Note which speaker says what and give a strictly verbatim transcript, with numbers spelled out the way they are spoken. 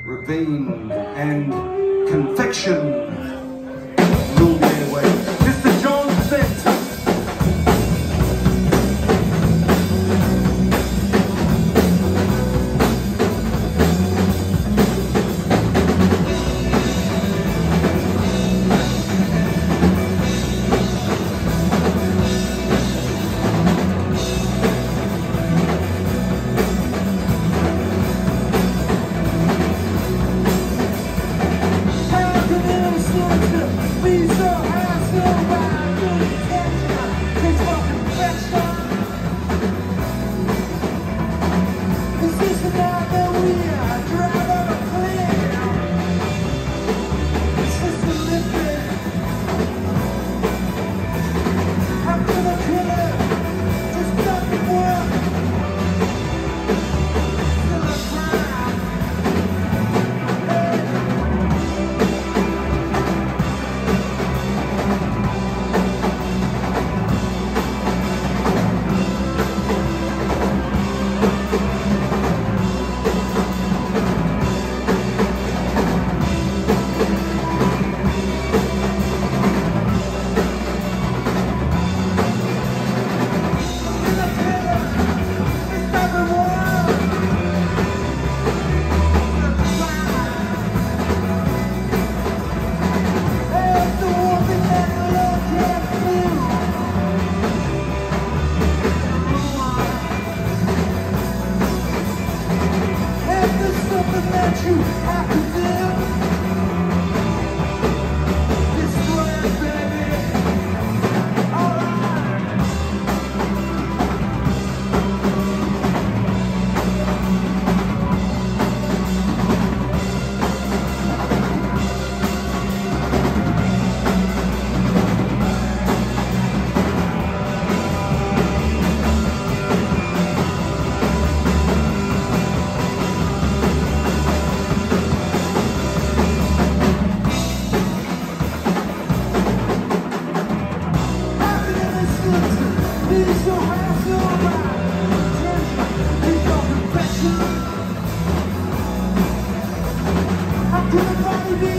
Speaker 1: Ravine and Confection rule the airwaves. Mister John Center.
Speaker 2: Be so high, so high, good attention. It's for confection. Is this the night that we are driving a plane? It's just a living. After the killer, just doesn't work. Still a crime. Hey. That you have to do. Destroy it, baby. Alright. Be so high, so high. Attention, it's for confection. How could a body be